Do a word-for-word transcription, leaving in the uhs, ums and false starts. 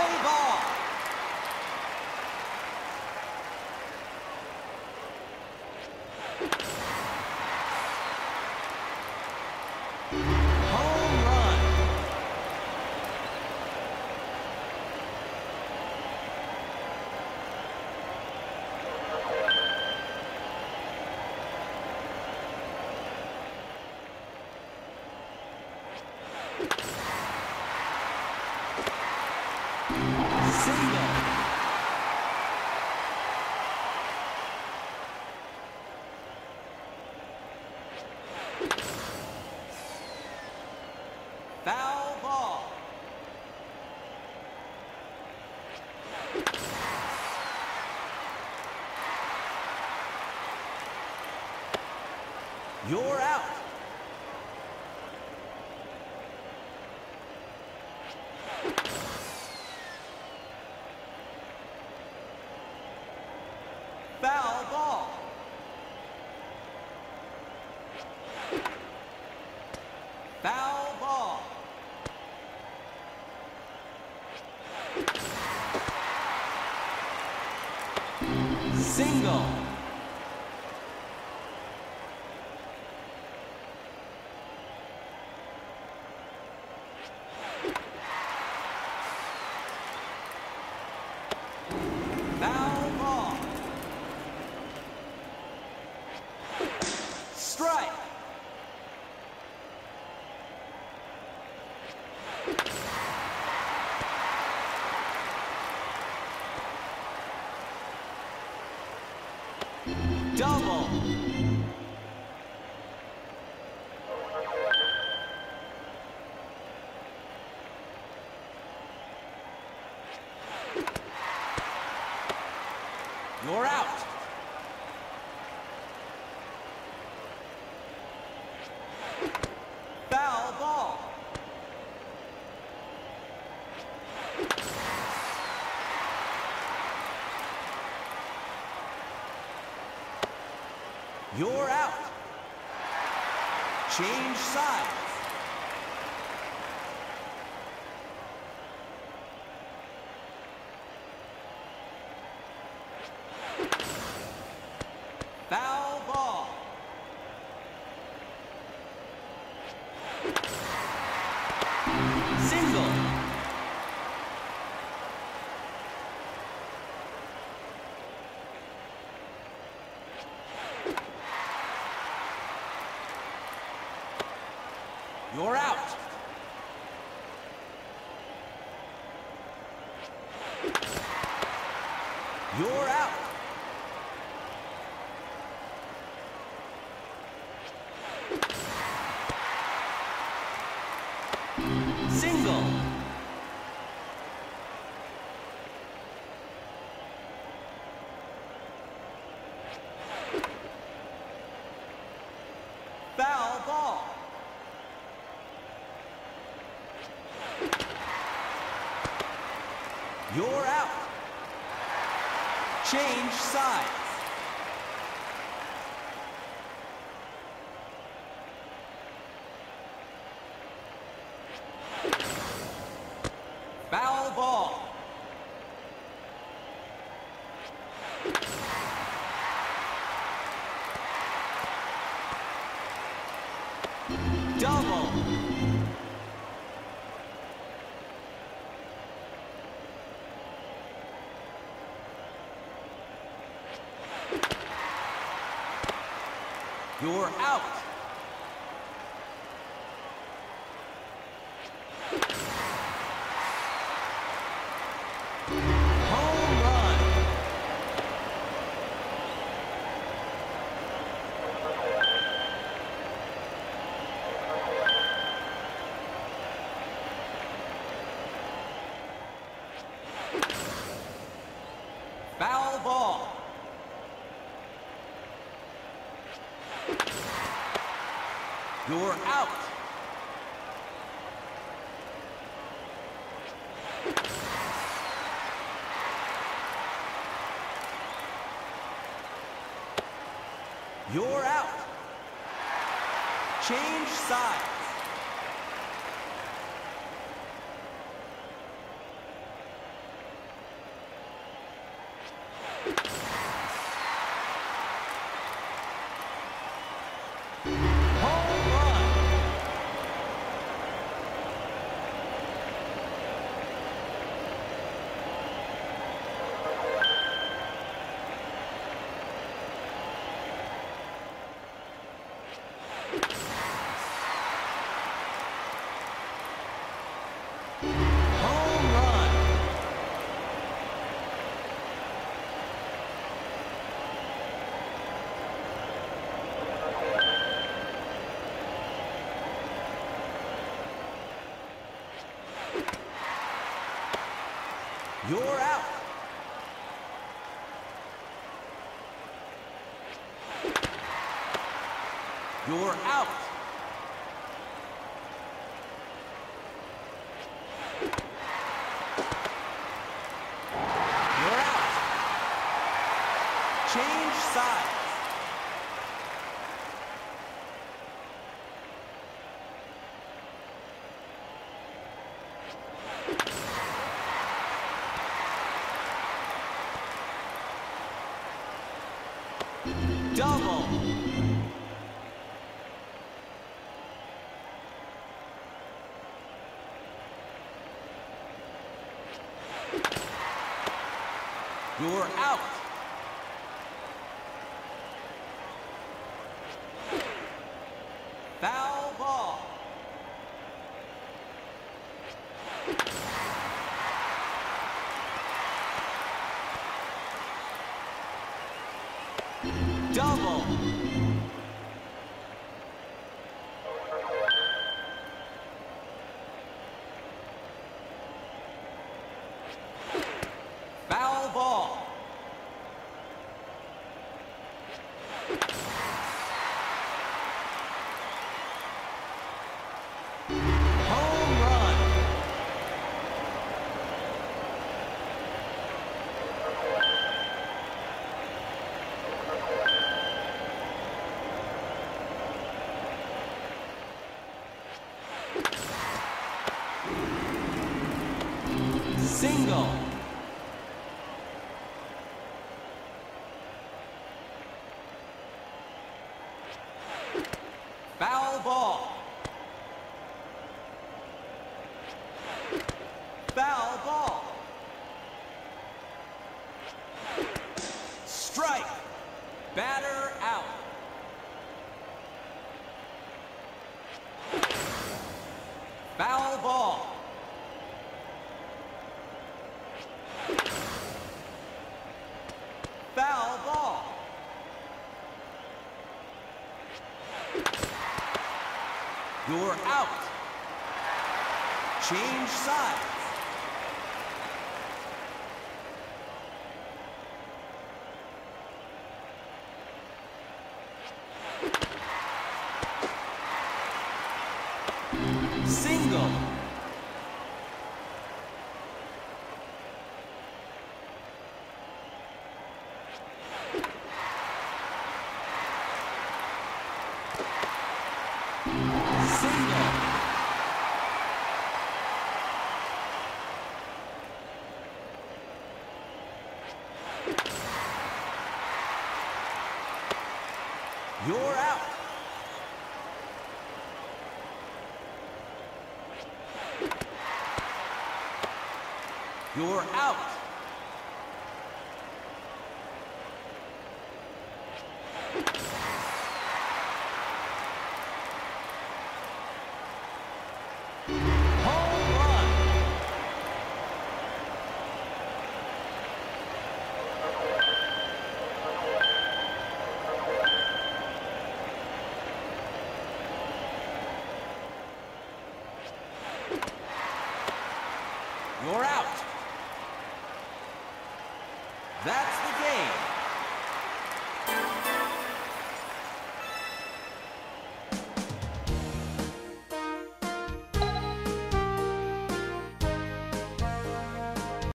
Play ball. Home run. Single. Foul ball. You're out. Foul ball. Foul ball. Single. Foul ball. Strike. Double. You're out. Foul ball. You're out. Change sides. Foul ball. Single. You're out. You're out. Single. Foul ball. You're out. Change sides. Foul ball. Double. You're out. Home run. Foul ball. You're out. You're out. Change sides. Home run. Home run. You're out. You're out. You're out. Change sides. Double. You're out. Foul ball. Double. Foul ball. Home run. Single. Foul ball. Foul ball. Strike. Batter out. Foul ball. Foul ball. You're out. Change sides. Single. Single. You're out. You're out. Home run. You're out. That's the